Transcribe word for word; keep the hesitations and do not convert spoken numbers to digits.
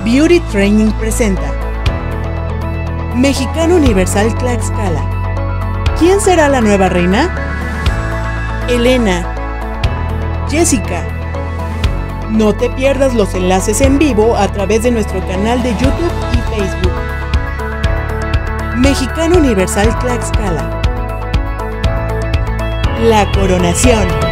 Beauty Training presenta Mexicano Universal Tlaxcala. ¿Quién será la nueva reina? Elena. Jessica. No te pierdas los enlaces en vivo a través de nuestro canal de YouTube y Facebook. Mexicano Universal Tlaxcala. La coronación.